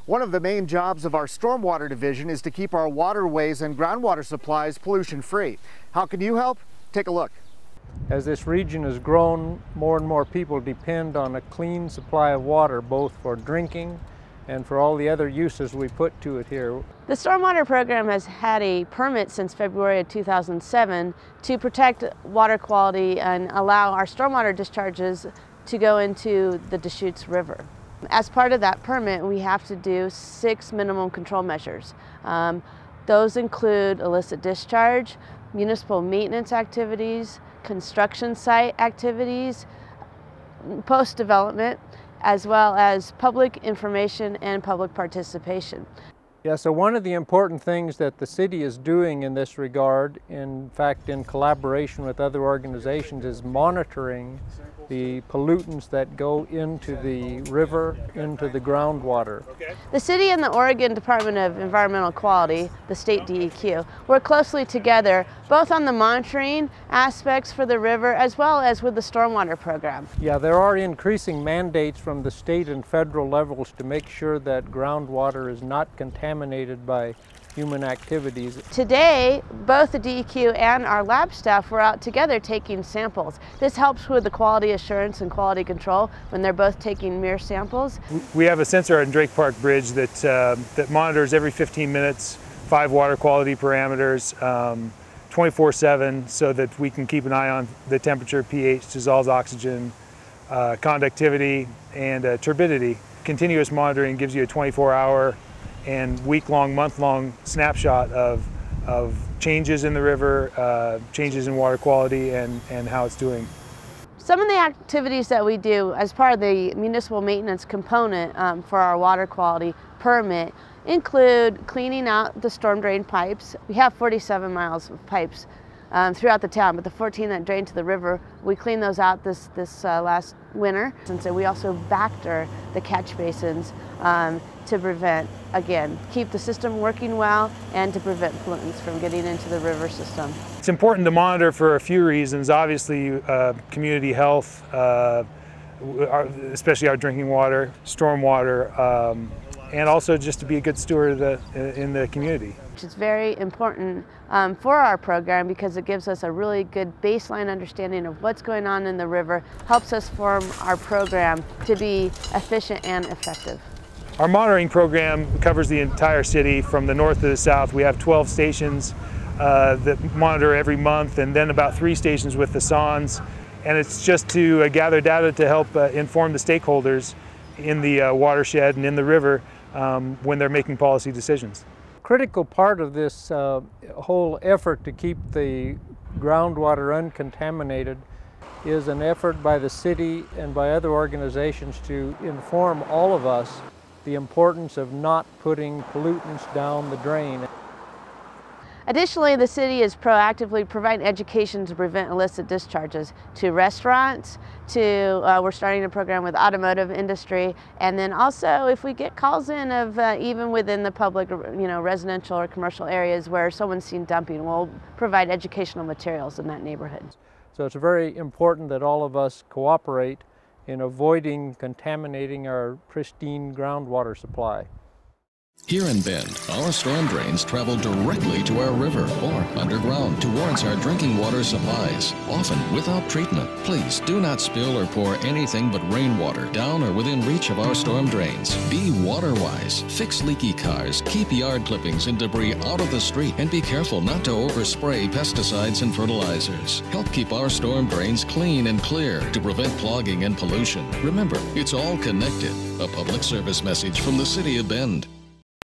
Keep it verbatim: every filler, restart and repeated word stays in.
One of the main jobs of our Stormwater Division is to keep our waterways and groundwater supplies pollution-free. How can you help? Take a look. As this region has grown, more and more people depend on a clean supply of water, both for drinking and for all the other uses we put to it here. The Stormwater program has had a permit since February of two thousand seven to protect water quality and allow our stormwater discharges to go into the Deschutes River. As part of that permit, we have to do six minimum control measures. Um, those include illicit discharge, municipal maintenance activities, construction site activities, post-development, as well as public information and public participation. Yeah, so one of the important things that the city is doing in this regard, in fact in collaboration with other organizations, is monitoring the pollutants that go into the river, into the groundwater. The city and the Oregon Department of Environmental Quality, the state D E Q, work closely together both on the monitoring aspects for the river as well as with the stormwater program. Yeah, there are increasing mandates from the state and federal levels to make sure that groundwater is not contaminated by human activities. Today, both the D E Q and our lab staff were out together taking samples. This helps with the quality assurance and quality control when they're both taking mere samples. We have a sensor on Drake Park Bridge that, uh, that monitors every fifteen minutes, five water quality parameters, um, twenty-four seven, so that we can keep an eye on the temperature, pH, dissolved oxygen, uh, conductivity, and uh, turbidity. Continuous monitoring gives you a twenty-four hour and week-long, month-long snapshot of, of changes in the river, uh, changes in water quality, and, and how it's doing. Some of the activities that we do as part of the municipal maintenance component um, for our water quality permit include cleaning out the storm drain pipes. We have forty-seven miles of pipes um, throughout the town, but the fourteen that drain to the river, we cleaned those out this, this uh, last winter. And so we also vector the catch basins um, to prevent, again, keep the system working well and to prevent pollutants from getting into the river system. It's important to monitor for a few reasons. Obviously, uh, community health, uh, our, especially our drinking water, stormwater, um, and also just to be a good steward of the, in the community. It's very important um, for our program because it gives us a really good baseline understanding of what's going on in the river, helps us form our program to be efficient and effective. Our monitoring program covers the entire city from the north to the south. We have twelve stations uh, that monitor every month, and then about three stations with the S O Ns. And it's just to uh, gather data to help uh, inform the stakeholders in the uh, watershed and in the river um, when they're making policy decisions. Critical part of this uh, whole effort to keep the groundwater uncontaminated is an effort by the city and by other organizations to inform all of us the importance of not putting pollutants down the drain. Additionally, the city is proactively providing education to prevent illicit discharges to restaurants, to, uh, we're starting a program with automotive industry, and then also if we get calls in of uh, even within the public, you know, residential or commercial areas where someone's seen dumping, we'll provide educational materials in that neighborhood. So it's very important that all of us cooperate in avoiding contaminating our pristine groundwater supply. Here in Bend, our storm drains travel directly to our river or underground towards our drinking water supplies, often without treatment. Please do not spill or pour anything but rainwater down or within reach of our storm drains. Be water-wise, fix leaky cars, keep yard clippings and debris out of the street, and be careful not to overspray pesticides and fertilizers. Help keep our storm drains clean and clear to prevent clogging and pollution. Remember, it's all connected. A public service message from the City of Bend.